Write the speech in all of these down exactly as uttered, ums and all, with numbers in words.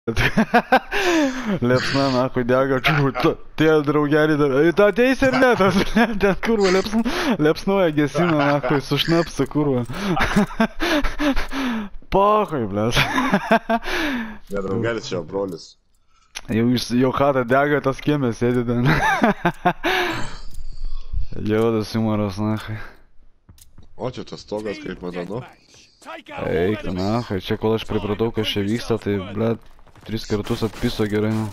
Liepsna, nahui, dega, čiū, tie draugelį dar, į tą teisę ir ne, tas, ten kurva, liepsnuoja gesina, nahui, su šnapsu, kurva. Pahai, blės. Ne, draugelis čia, brolis. Jau, jau chata dega, tas kiemė sėdi ten. Jaudas humoras, nahui. O čia tas stogas, kaip mano, nu? Eik, nahui, čia kol aš pripratau, kas čia vyksta, tai, blėt, tris kartus atpiso gerai, nu.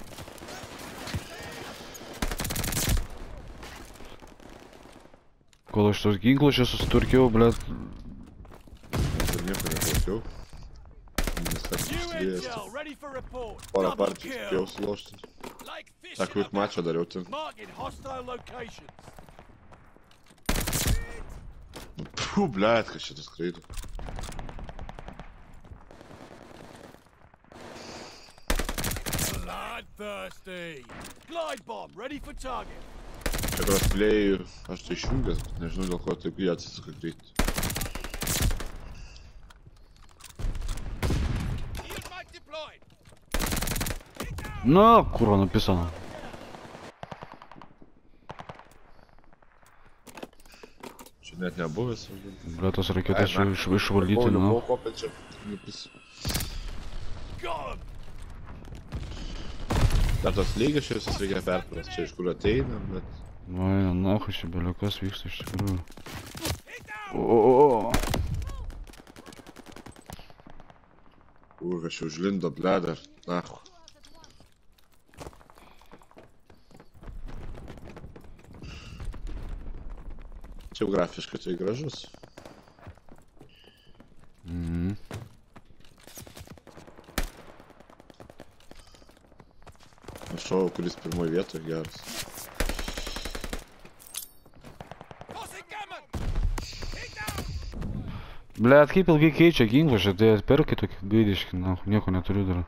Kol aš tos ginklus čia susiturkiau, blėt. Aš ir nieko neklausiau. Viskas susidėjęs. Porą partijų spėjau sulošti. Ta quick matchą dariau ten. Puh, blėt, kas šitas skraido. Thirsty. Glide bomb ready for target. Čia crossplay, aš tai išjungęs, nežinau dėl ko taip jie atsisuka greit. Na, kurva napisano. Čia net nebuvęs. Bля, tos raketas čia išvalyti, na. Buvau kopė čia, nepis. Dar tos lygiai čia visus reikia perprast, čia iš kur ateina, bet... Vai, nahui, čia beliukas vyksta iš tikrųjų. Oooo. Ui, aš jau užlindo, bleda, nahui. Čia jau grafiškai tai gražus. Mhm. Aš šau, kuris pirmoji vietoje geras. Blet, kaip ilgai keičia ginklą, čia tai atperkai tokį gaidiškį, na, nieko neturiu dar.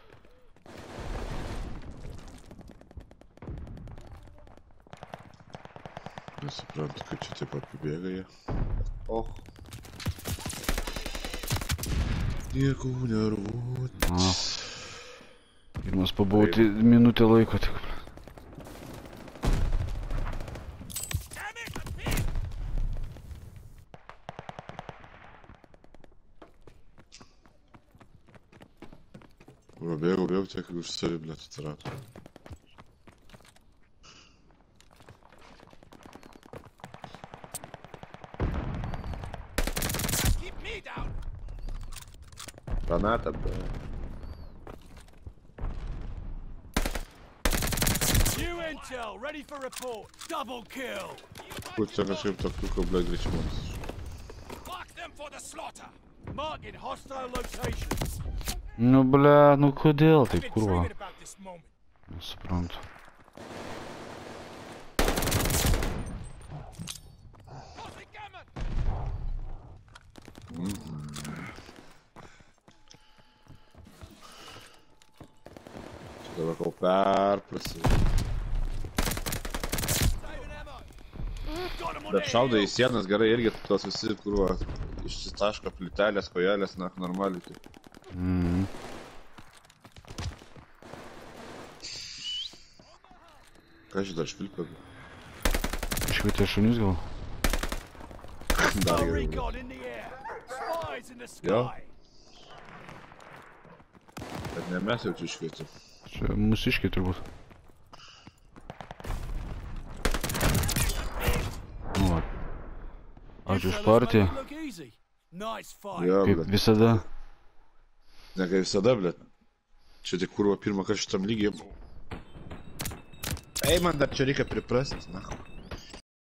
Nesuprantu, kaip čia taip apibėga jie. Oh. Nieko nervuot. Na. Pirmas pabūti minutę laiko tik. Va, bėgau, bėgau tiek, kaip už savi, blėt, atsirado. Granatą, blėt. Ready for report. Double kill. Kur čia kažkaip tokiuko, blėt, greičiau matas. Mark them for the slaughter. Marking hostile locations. Nu, ble, nu kodėl taip, kurva? Nesuprantu. Čia dabar kol perprasi. Bet šaudai į sienas gerai irgi tos visi, kur išsitaško plytelės, kojelės, na, normaliai taip. Mhm. Ką aš dar švilpė? Iškvietė šunis gal? Dar gerai. Jo. Bet ne mes jau čia iškvietė. Čia mūsiškiai turbūt. Nu, va. Ačiū už partiją. Jo, Kaip blėt. visada. Ne kaip visada, blėt. Čia tik kurva pirmą kartą šitam lygiai. Ei, man dar čia reikia priprasti, na.